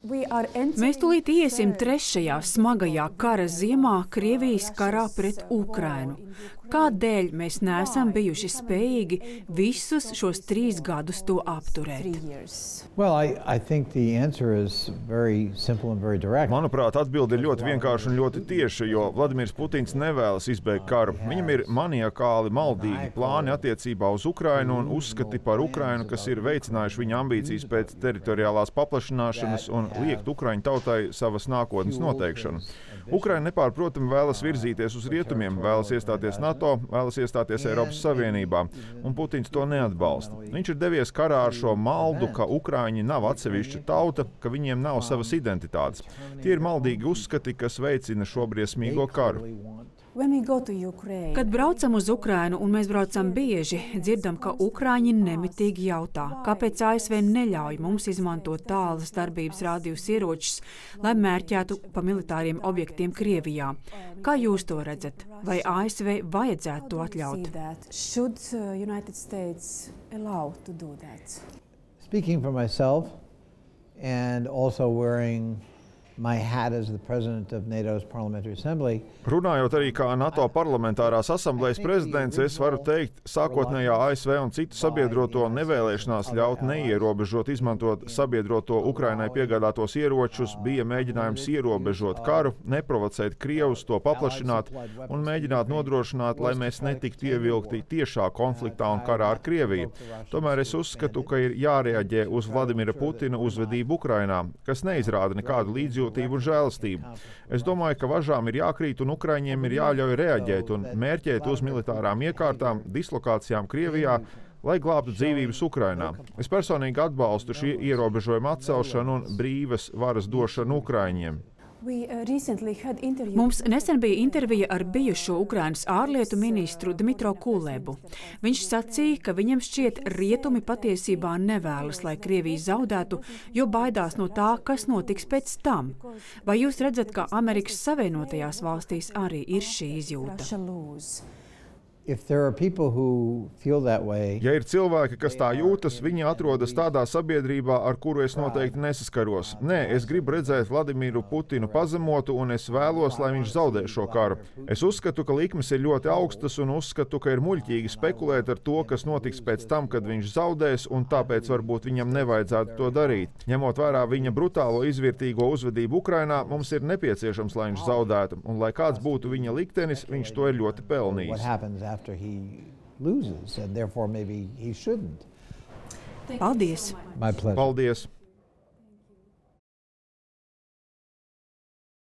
Mēs tūlīt iesim trešajā smagajā kara ziemā Krievijas karā pret Ukrainu. Kādēļ mēs neesam bijuši spējīgi visus šos 3 gadus to apturēt? Manuprāt, atbilde ir ļoti vienkārša un ļoti tieša, jo Vladimirs Putins nevēlas izbeigt karu. Viņam ir maniakāli maldīgi plāni attiecībā uz Ukrainu un uzskati par Ukrainu, kas ir veicinājuši viņa ambīcijas pēc teritoriālās paplašināšanas un liekt Ukraiņu tautai savas nākotnes noteikšanu. Ukraina nepārprotami vēlas virzīties uz rietumiem, vēlas iestāties NATO, vēlas iestāties Eiropas Savienībā, un Putins to neatbalsta. Viņš ir devies karā ar šo maldu, ka Ukraiņi nav atsevišķa tauta, ka viņiem nav savas identitātes. Tie ir maldīgi uzskati, kas veicina šo briesmīgo karu. Kad braucam uz Ukrainu, un mēs braucam bieži, dzirdam, ka Ukraiņi nemitīgi jautā, kāpēc ASV neļauj mums izmantot tālas darbības rādījus ieročus, lai mērķētu pa militāriem objektiem Krievijā. Kā jūs to redzat? Vai ASV vajadzētu to atļaut? Speaking for myself and also wearing my hat as the president of NATO's Parliamentary Assembly. Runājot arī kā NATO parlamentārās asamblejas prezidents, es varu teikt, sākotnējā ASV un citu sabiedroto nevēlēšanās ļaut neierobežot izmantot sabiedroto Ukrainai piegādātos ieročus bija mēģinājums ierobežot karu, neprovocēt Krievus, to paplašināt un mēģināt nodrošināt, lai mēs netiktu ievilkti tiešā konfliktā un karā ar Krieviju. Tomēr es uzskatu, ka ir jārēģē uz Vladimira Putina uzvedību Ukrainā, kas neizrāda nekādu līdzjūtību un žēlastību. Es domāju, ka važām ir jākrīt un Ukraiņiem ir jāļauj reaģēt un mērķēt uz militārām iekārtām, dislokācijām Krievijā, lai glābtu dzīvības Ukrainā. Es personīgi atbalstu šī ierobežojuma atcelšanu un brīvas varas došanu Ukraiņiem. Mums nesen bija intervija ar bijušo Ukrainas ārlietu ministru Dmitro Kulebu. Viņš sacīja, ka viņam šķiet rietumi patiesībā nevēlas, lai Krievija zaudētu, jo baidās no tā, kas notiks pēc tam. Vai jūs redzat, ka Amerikas Savienotajās valstīs arī ir šī izjūta? Ja ir cilvēki, kas tā jūtas, viņi atrodas tādā sabiedrībā, ar kuru es noteikti nesaskaros. Nē, es gribu redzēt Vladimiru Putinu pazemotu, un es vēlos, lai viņš zaudē šo karu. Es uzskatu, ka likmes ir ļoti augstas, un uzskatu, ka ir muļķīgi spekulēt ar to, kas notiks pēc tam, kad viņš zaudēs, un tāpēc varbūt viņam nevajadzētu to darīt. Ņemot vērā viņa brutālo izvērtīgo uzvedību Ukrainā, mums ir nepieciešams, lai viņš zaudētu, un lai kāds būtu viņa liktenis, viņš to ir ļoti pelnījis. After he loses, and therefore maybe he shouldn't. Paldies! My pleasure. Paldies!